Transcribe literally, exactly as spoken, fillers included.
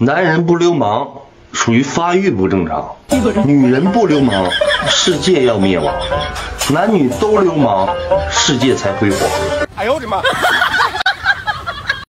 男人不流氓属于发育不正常，女人不流氓，世界要灭亡。男女都流氓，世界才辉煌。哎呦我的妈！